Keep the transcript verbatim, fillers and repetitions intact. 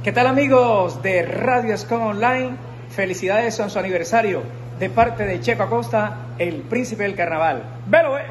¿Qué tal, amigos de Radio Escom Online? Felicidades en su aniversario de parte de Checo Acosta, el príncipe del carnaval. ¡Velo, eh!